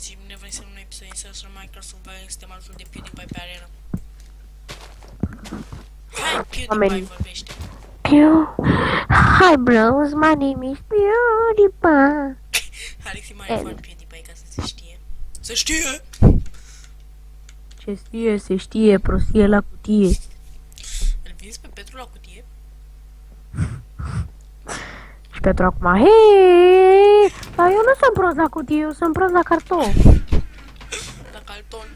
băieții, ne vrem să un episod din serial Minecraft Survival, suntem alături de PewDiePie pe arena. Hai, PewDiePie vorbește. Hi bros, my name is PewDiePie. Alex e mare fan PewDiePie, ca să se știe. Să știe! Ce știe, se știe, prostie la cutie. Îl vinzi pe Petru la cutie? Și Petru acum, hei, dar eu nu sunt prost la cutie, eu sunt prost la carton. La carton.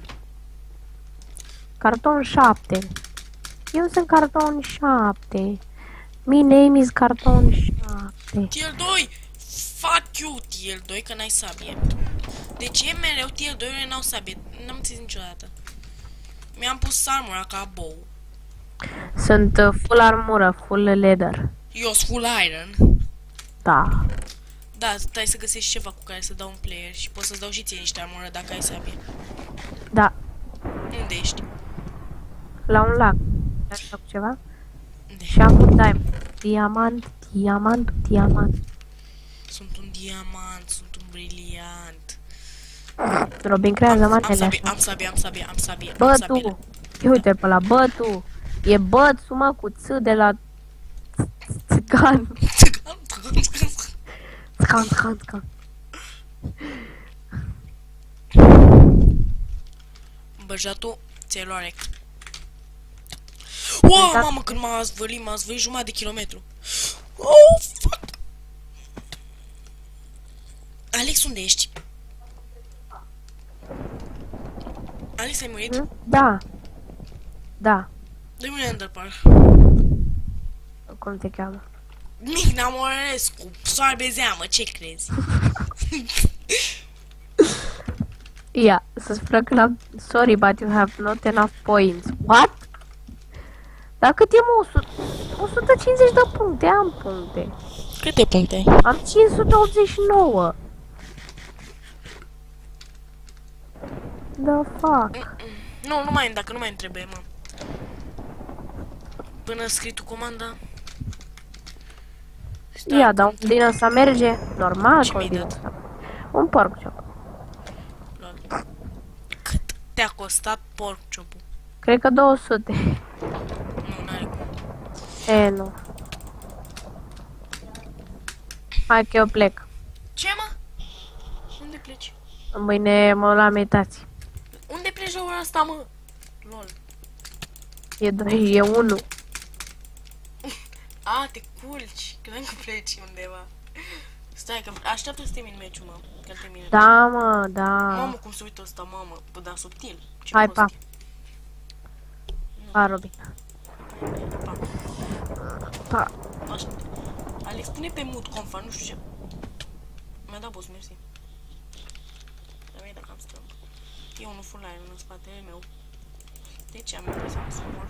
Carton 7. Eu sunt carton 7. My name is carton 7. Tier 2! Fuck you, Tier 2, că n-ai sabie. De ce mereu Tier 2-urile n-au sabie? N-am înțeles niciodată. Mi-am pus armura ca bow. Sunt full armură, full leather. Eu sunt full iron. Da. Da, stai să găsești ceva cu care să dau un player și pot să-ți dau și ție niște armură dacă ai sabie. Da. Unde ești? La un lac. Ai făcut ceva? Unde? Și am un diamond. Diamant, diamant, diamant. Sunt un diamant, sunt un briliant. Robin creează manele așa. Am sabie. Bă, tu! Ia uite pe la bă, tu! E bățul, mă, cu ț de la... Țăcan. Țăcan. Băjatul, ți-ai luat rec. Wow, mamă, când m-a zvălit jumătate de kilometru. Oh, fuck! Alex, unde ești? Alex, ai murit? Da. Da. Dă-mi un enderpearl. Cum te cheamă? Migna Morescu, soarbe zeamă, ce crezi? Ia, să spună că n-am... Sorry, but you have not enough points. What? Dar cât e, mă? 150 de puncte, am puncte. Câte puncte ai? Am 589. The fuck? Nu mai, dacă nu mai trebuie, mă. Până scrii tu comanda. Ia, dar din asta merge normal. Ce mi-ai dat? Un porc chop. Cât te-a costat porc chop-ul? Cred că 200. Nu, n-are cum. E, nu. Hai că eu plec. Ce, mă? Unde pleci? Mâine mă la meditații. Unde pleci la ora asta, mă? Lol. E 2, e 1. A, te culci. Credeam că pleci undeva. Stai, că așteaptă să termin meciul, mă. Că termin. Da, mă, da. Mamă, cum se uită ăsta, mamă. Bă, dar subtil. Ce Hai, prost. Pa, Robin. Pa. Pa. Alex, pune pe mut confa, nu știu ce. Mi-a dat boss, mersi. Dar mi-ai dat cam strâmb. E unul full iron în spatele meu. De ce am impresia să mor?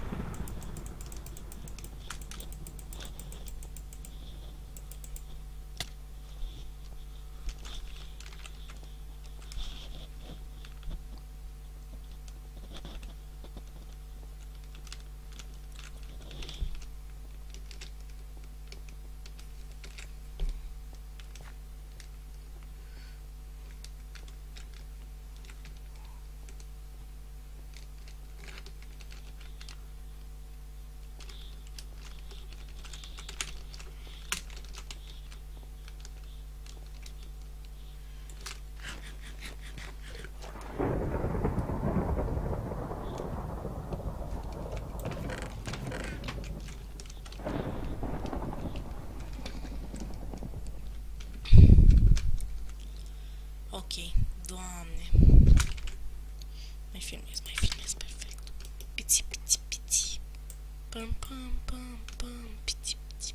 Ok, Doamne. Mai filmez, perfect. Piți. Pam, piți.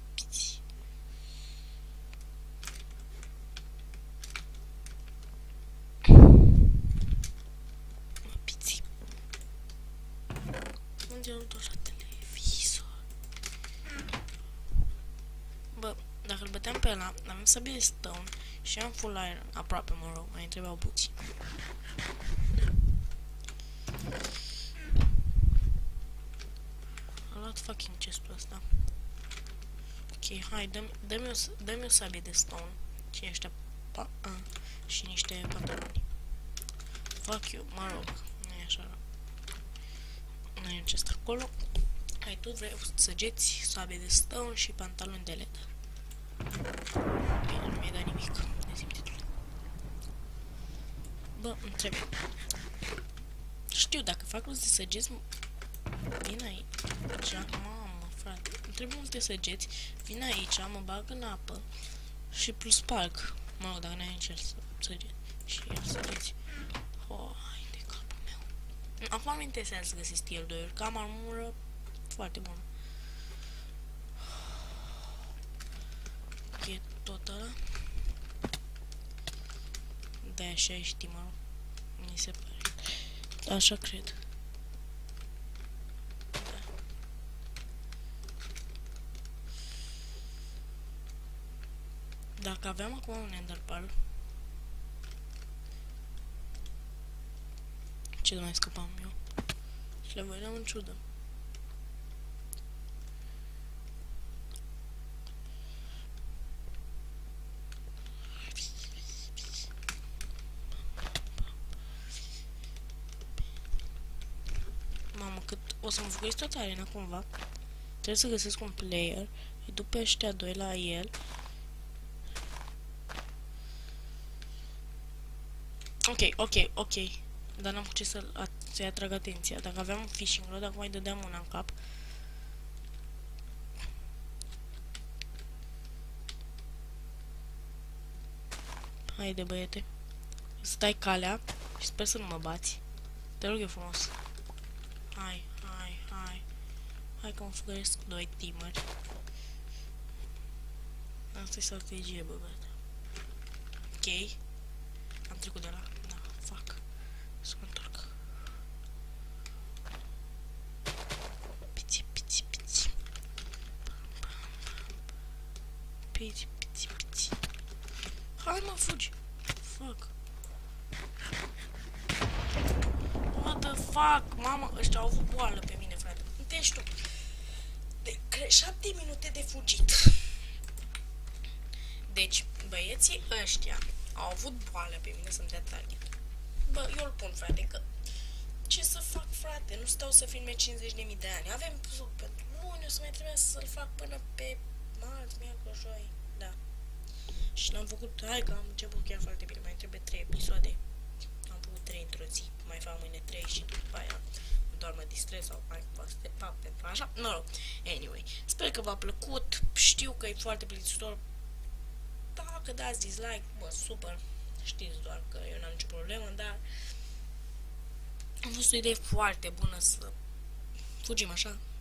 Mă, piți. Unde am dus la televizor? Bă, dacă îl băteam pe ăla, avem sabie stone și am full iron, aproape, mă rog, mai trebuiau puțin. Am luat fucking chest-ul ăsta. Ok, hai, dă-mi o sabie de stone și niște și niște pantaloni. Fuck you, mă rog. Nu e așa rău. Nu e ce stă acolo. Hai, tu vrei săgeți, sabe de stone și pantaloni de led. Bine, nu mi-ai dat nimic de simțitul. Bă, întreb. Știu, dacă fac rost de săgeți, vin aici, mamă, frate, îmi trebuie multe săgeți, vin aici, mă bag în apă și plus sparg. Mă rog, dacă n-ai nici el săgeți și el săgeți. Hai de capul meu. Acum nu interesează să găsesc el 2 ori, că am armură foarte bună. E tot ăla? Da, așa știi, mă rog. Mi se pare. Așa cred. Da. Dacă aveam acum un Ender Pearl, ce mai scăpam eu? Și le vedeam în ciudă. Mamă, cât o să mă făcuiesc toată arena cumva. Trebuie să găsesc un player. Îi duc pe ăștia doi la el. Ok. Dar n-am făcut ce să-i atrag atenția. Dacă aveam un fishing rod, acum îi dădeam una în cap. Haide, băiete. Stai calea și sper să nu mă bați. Te rog eu frumos. Hai. Hai că mă făgăresc 2 teameri. Asta e strategie, bă, băiete. Ok. Am trecut de la... Da, fuck. Să mă întorc. Piți. Piți. Hai, mă, fugi. Fuck. What the fuck? Mamă, ăștia au avut boală pe mine, frate. Deci tu. De 7 minute de fugit. Deci, băieții ăștia au avut boală pe mine să-mi dea target. Bă, eu îl pun, frate, că... Ce să fac, frate? Nu stau să filme 50.000 de ani. Avem pentru luni, o să mai trebuie să-l fac până pe marți, miercuri, joi. Da. Și n-am făcut... Hai că am început chiar foarte bine. Mai trebuie 3 episoade. Am făcut 3 într-o zi. Mai fac mâine 3 și după aia doar mă distrez sau mai fac pentru așa. Nu, no. Anyway. Sper că v-a plăcut. Știu că e foarte plictisitor. Dacă dați dislike, bă, super. Știți doar că eu n-am nicio problemă, dar a fost o idee foarte bună să fugim așa.